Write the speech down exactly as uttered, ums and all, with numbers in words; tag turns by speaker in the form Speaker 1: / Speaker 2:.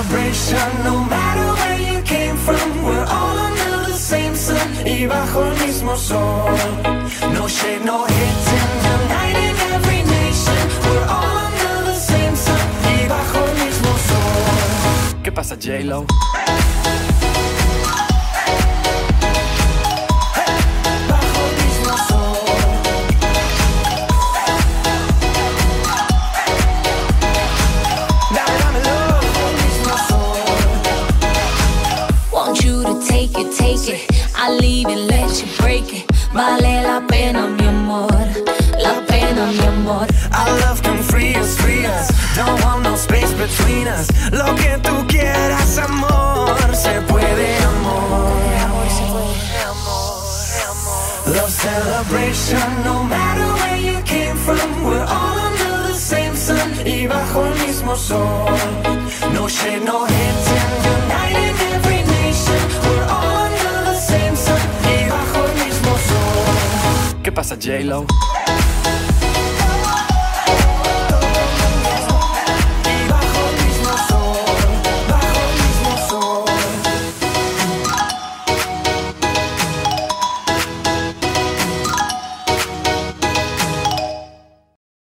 Speaker 1: celebration, no matter where you came from. We're all under the same sun y bajo el mismo sol. No shade, no hating, uniting every nation. We're all under the same sun y bajo el mismo sol. ¿Qué pasa, J-Lo?
Speaker 2: Take it, I'll leave it, let you break it. Vale la pena, mi amor, la pena, mi amor.
Speaker 1: Our love can free us, free us. Don't want no space between us. Lo que tú quieras, amor, se puede, amor. Love celebration, no matter where you came from. We're all under the same sun y bajo el mismo sol. No shade, no hating, uniting every nation. We're all under the same sun y bajo el mismo sol. ¿Qué pasa, J-Lo?